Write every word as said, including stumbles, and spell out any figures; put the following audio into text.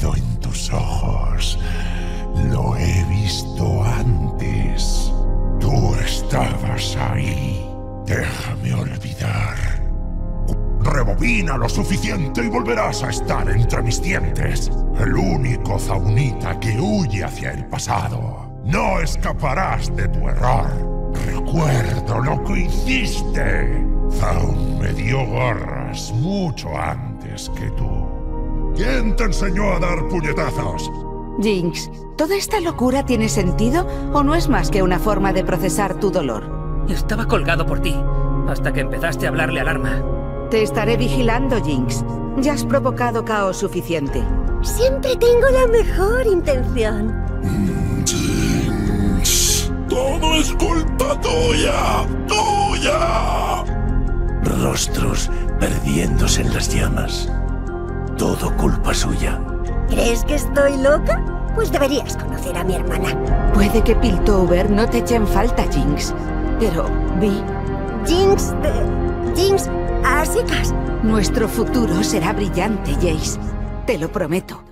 visto en tus ojos. Lo he visto antes. Tú estabas ahí. Déjame olvidar. Rebobina lo suficiente y volverás a estar entre mis dientes. El único Zaunita que huye hacia el pasado. No escaparás de tu error. Recuerdo lo que hiciste. Zaun me dio garras mucho antes que tú. ¿Quién te enseñó a dar puñetazos? Jinx, ¿toda esta locura tiene sentido o no es más que una forma de procesar tu dolor? Estaba colgado por ti, hasta que empezaste a hablarle al arma. Te estaré vigilando, Jinx. Ya has provocado caos suficiente. Siempre tengo la mejor intención. Jinx, todo es culpa tuya, tuya. Rostros perdiéndose en las llamas. Todo culpa suya. ¿Crees que estoy loca? Pues deberías conocer a mi hermana. Puede que Piltover no te eche en falta, Jinx. Pero, Vi... Jinx... Eh, Jinx... A secas. Nuestro futuro será brillante, Jace. Te lo prometo.